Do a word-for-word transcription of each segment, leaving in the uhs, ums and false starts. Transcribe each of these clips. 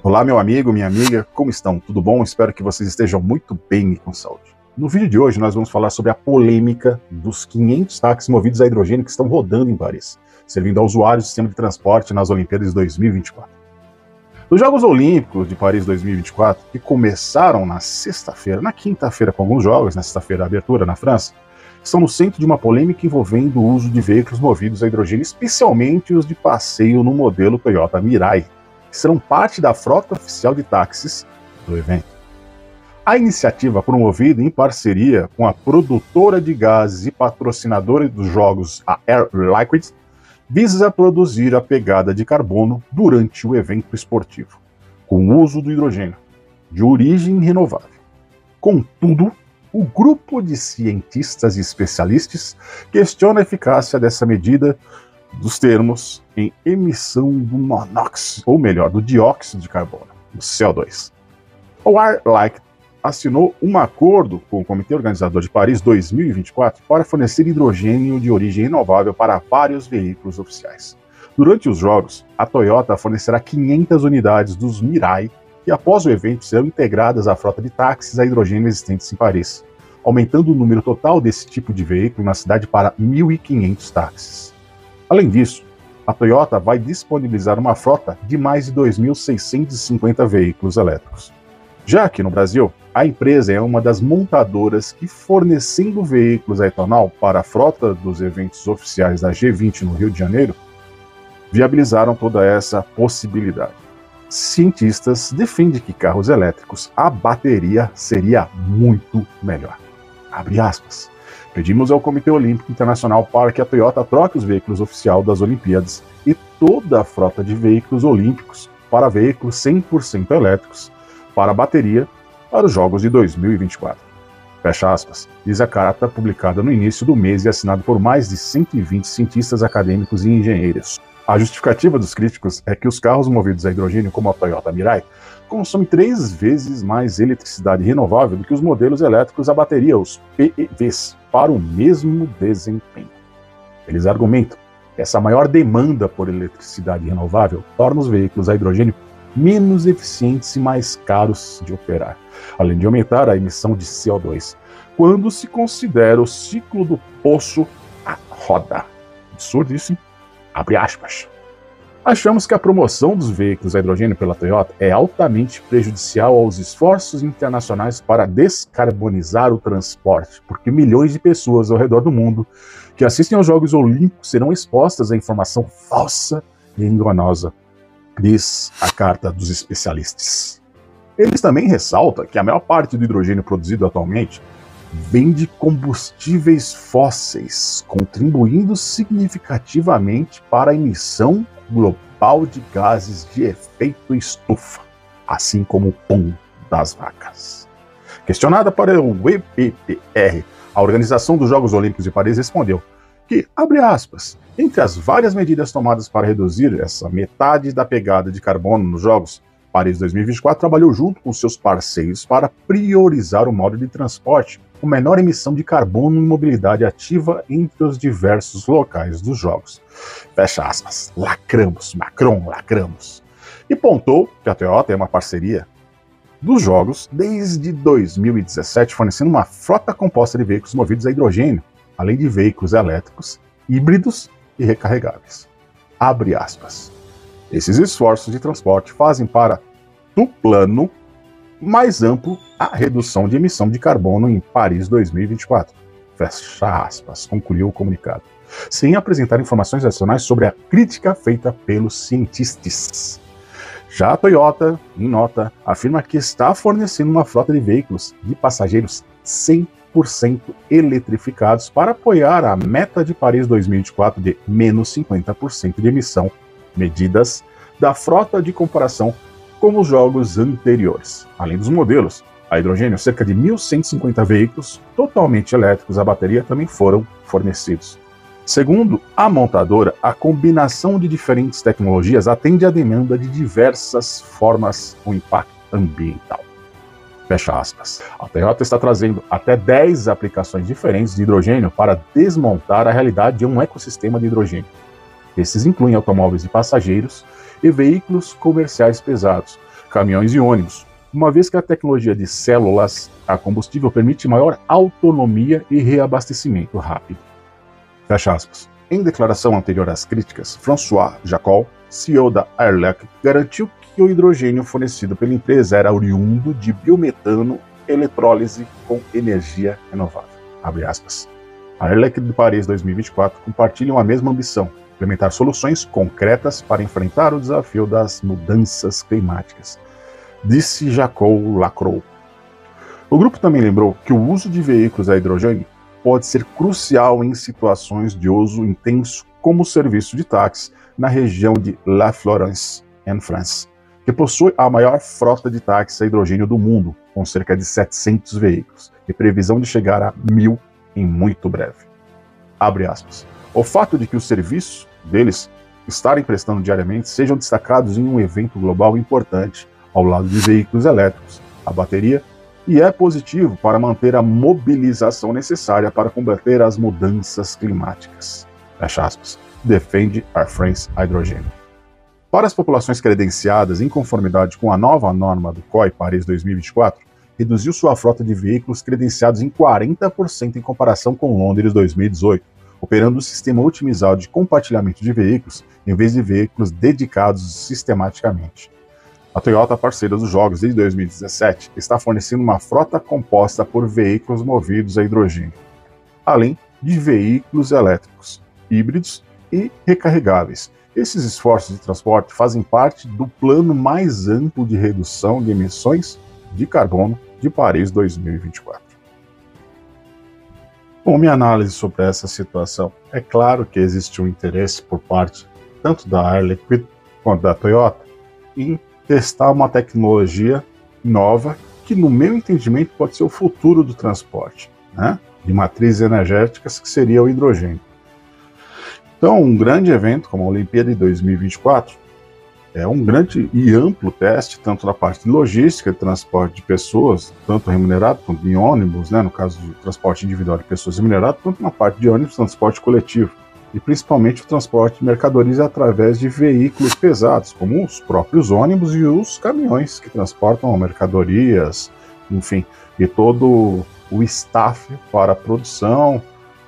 Olá, meu amigo, minha amiga, como estão? Tudo bom? Espero que vocês estejam muito bem e com saúde. No vídeo de hoje nós vamos falar sobre a polêmica dos quinhentos táxis movidos a hidrogênio que estão rodando em Paris, servindo a usuários do sistema de transporte nas Olimpíadas de dois mil e vinte e quatro. Os Jogos Olímpicos de Paris dois mil e vinte e quatro, que começaram na sexta-feira, na quinta-feira com alguns jogos, na sexta-feira a abertura na França, estão no centro de uma polêmica envolvendo o uso de veículos movidos a hidrogênio, especialmente os de passeio no modelo Toyota Mirai, que serão parte da frota oficial de táxis do evento. A iniciativa, promovida em parceria com a produtora de gases e patrocinadora dos jogos, a Air Liquide, visa produzir a pegada de carbono durante o evento esportivo, com o uso do hidrogênio, de origem renovável. Contudo, o grupo de cientistas e especialistas questiona a eficácia dessa medida dos termos em emissão do monóxido, ou melhor, do dióxido de carbono, do C O dois. O Air Liquide assinou um acordo com o Comitê Organizador de Paris dois mil e vinte e quatro para fornecer hidrogênio de origem renovável para vários veículos oficiais. Durante os Jogos, a Toyota fornecerá quinhentas unidades dos Mirai, que após o evento serão integradas à frota de táxis a hidrogênio existentes em Paris, aumentando o número total desse tipo de veículo na cidade para mil e quinhentos táxis. Além disso, a Toyota vai disponibilizar uma frota de mais de dois mil seiscentos e cinquenta veículos elétricos. Já aqui no Brasil, a empresa é uma das montadoras que, fornecendo veículos a etanol para a frota dos eventos oficiais da G vinte no Rio de Janeiro, viabilizaram toda essa possibilidade. Cientistas defendem que carros elétricos a bateria seria muito melhor. Abre aspas. Pedimos ao Comitê Olímpico Internacional para que a Toyota troque os veículos oficiais das Olimpíadas e toda a frota de veículos olímpicos para veículos cem por cento elétricos para a bateria para os Jogos de dois mil e vinte e quatro. Fecha aspas, diz a carta publicada no início do mês e assinada por mais de cento e vinte cientistas acadêmicos e engenheiros. A justificativa dos críticos é que os carros movidos a hidrogênio, como a Toyota Mirai, consomem três vezes mais eletricidade renovável do que os modelos elétricos a bateria, os P E Vs, para o mesmo desempenho. Eles argumentam que essa maior demanda por eletricidade renovável torna os veículos a hidrogênio menos eficientes e mais caros de operar, além de aumentar a emissão de C O dois, quando se considera o ciclo do poço a roda. Absurdo isso, hein? Abre aspas. Achamos que a promoção dos veículos a hidrogênio pela Toyota é altamente prejudicial aos esforços internacionais para descarbonizar o transporte, porque milhões de pessoas ao redor do mundo que assistem aos Jogos Olímpicos serão expostas a informação falsa e enganosa, diz a carta dos especialistas. Eles também ressaltam que a maior parte do hidrogênio produzido atualmente vem de combustíveis fósseis, contribuindo significativamente para a emissão global de gases de efeito estufa, assim como o pum das vacas. Questionada para o E P P R, a Organização dos Jogos Olímpicos de Paris respondeu que, abre aspas, entre as várias medidas tomadas para reduzir essa metade da pegada de carbono nos Jogos, Paris dois mil e vinte e quatro trabalhou junto com seus parceiros para priorizar o modo de transporte com menor emissão de carbono e mobilidade ativa entre os diversos locais dos Jogos. Fecha aspas. Lacramos, Macron, lacramos. E pontou que a Toyota é uma parceria dos Jogos desde dois mil e dezessete, fornecendo uma frota composta de veículos movidos a hidrogênio, além de veículos elétricos, híbridos e recarregáveis. Abre aspas. Esses esforços de transporte fazem para do plano mais amplo a redução de emissão de carbono em Paris dois mil e vinte e quatro. Fecha aspas, concluiu o comunicado, sem apresentar informações adicionais sobre a crítica feita pelos cientistas. Já a Toyota, em nota, afirma que está fornecendo uma frota de veículos de passageiros cem por cento eletrificados para apoiar a meta de Paris dois mil e vinte e quatro de menos cinquenta por cento de emissão, medidas da frota de comparação com os jogos anteriores. Além dos modelos a hidrogênio, cerca de mil cento e cinquenta veículos totalmente elétricos a bateria também foram fornecidos. Segundo a montadora, a combinação de diferentes tecnologias atende à demanda de diversas formas com impacto ambiental. Fecha aspas. A Toyota está trazendo até dez aplicações diferentes de hidrogênio para desmontar a realidade de um ecossistema de hidrogênio. Esses incluem automóveis de passageiros e veículos comerciais pesados, caminhões e ônibus, uma vez que a tecnologia de células a combustível permite maior autonomia e reabastecimento rápido. Fecha aspas. Em declaração anterior às críticas, François Jacol, C E O da Airlec, garantiu que o hidrogênio fornecido pela empresa era oriundo de biometano eletrólise com energia renovável. Abre aspas. A Airlec de Paris dois mil e vinte e quatro compartilham a mesma ambição, implementar soluções concretas para enfrentar o desafio das mudanças climáticas, disse Jacol Lacroix. O grupo também lembrou que o uso de veículos a hidrogênio pode ser crucial em situações de uso intenso, como o serviço de táxi na região de La Florence, em França, que possui a maior frota de táxis a hidrogênio do mundo, com cerca de setecentos veículos, e previsão de chegar a mil em muito breve. Abre aspas. O fato de que os serviços deles estarem prestando diariamente sejam destacados em um evento global importante, ao lado de veículos elétricos, a bateria, e é positivo para manter a mobilização necessária para combater as mudanças climáticas. Fecha aspas. Defende Air France Hydrogênio. Para as populações credenciadas em conformidade com a nova norma do C O I Paris dois mil e vinte e quatro, reduziu sua frota de veículos credenciados em quarenta por cento em comparação com Londres dois mil e dezoito, operando um sistema otimizado de compartilhamento de veículos em vez de veículos dedicados sistematicamente. A Toyota, parceira dos jogos desde dois mil e dezessete, está fornecendo uma frota composta por veículos movidos a hidrogênio, além de veículos elétricos, híbridos e recarregáveis. Esses esforços de transporte fazem parte do plano mais amplo de redução de emissões de carbono de Paris dois mil e vinte e quatro. Bom, minha análise sobre essa situação. É claro que existe um interesse por parte tanto da Air Liquide quanto da Toyota em testar uma tecnologia nova que, no meu entendimento, pode ser o futuro do transporte, né? De matrizes energéticas, que seria o hidrogênio. Então, um grande evento como a Olimpíada de dois mil e vinte e quatro é um grande e amplo teste, tanto na parte de logística, de transporte de pessoas, tanto remunerado quanto em ônibus, né? No caso de transporte individual de pessoas remunerado, quanto na parte de ônibus, transporte coletivo. E principalmente o transporte de mercadorias através de veículos pesados, como os próprios ônibus e os caminhões que transportam mercadorias, enfim, e todo o staff para a produção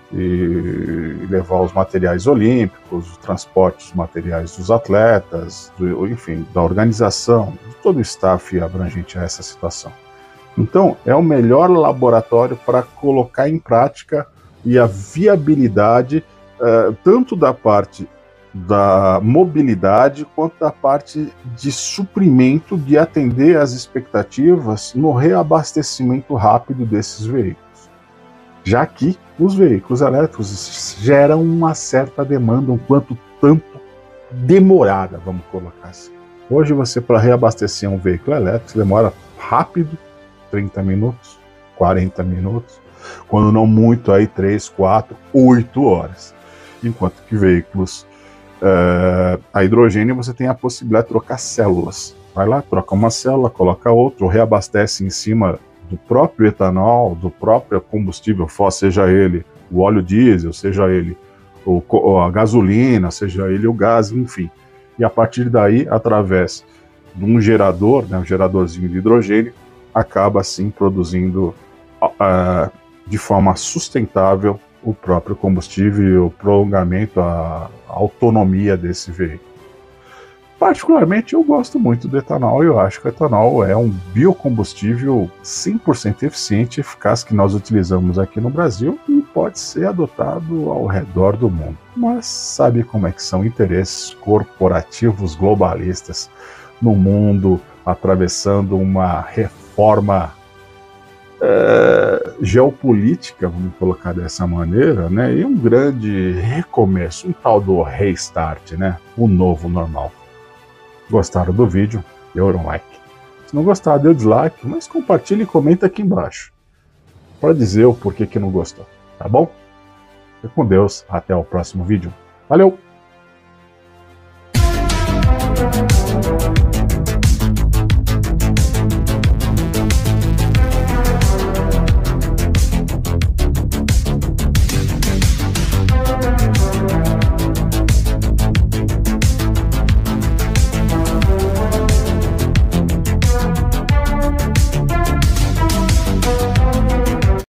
e levar os materiais olímpicos, o transporte dos materiais dos atletas, do, enfim, da organização, de todo o staff abrangente a essa situação. Então, é o melhor laboratório para colocar em prática e a viabilidade Uh, tanto da parte da mobilidade quanto da parte de suprimento, de atender às expectativas no reabastecimento rápido desses veículos. Já que os veículos elétricos geram uma certa demanda, um quanto tanto demorada, vamos colocar assim. Hoje você, para reabastecer um veículo elétrico, demora rápido, trinta minutos, quarenta minutos, quando não muito aí três, quatro, oito horas. Enquanto que veículos uh, a hidrogênio você tem a possibilidade de trocar células. Vai lá, troca uma célula, coloca outra, ou reabastece em cima do próprio etanol, do próprio combustível fóssil, seja ele o óleo diesel, seja ele o, a gasolina, seja ele o gás, enfim. E a partir daí, através de um gerador, né, um geradorzinho de hidrogênio, acaba assim produzindo uh, de forma sustentável o próprio combustível e o prolongamento, a, a autonomia desse veículo. Particularmente, eu gosto muito do etanol e eu acho que o etanol é um biocombustível cem por cento eficiente e eficaz que nós utilizamos aqui no Brasil e pode ser adotado ao redor do mundo. Mas sabe como é que são interesses corporativos globalistas no mundo atravessando uma reforma É, geopolítica, vamos colocar dessa maneira, né? E um grande recomeço, um tal do restart, né? O novo normal. Gostaram do vídeo? Dê um like. Se não gostar, dê o dislike, mas compartilhe e comenta aqui embaixo para dizer o porquê que não gostou, tá bom? Fique com Deus, até o próximo vídeo. Valeu!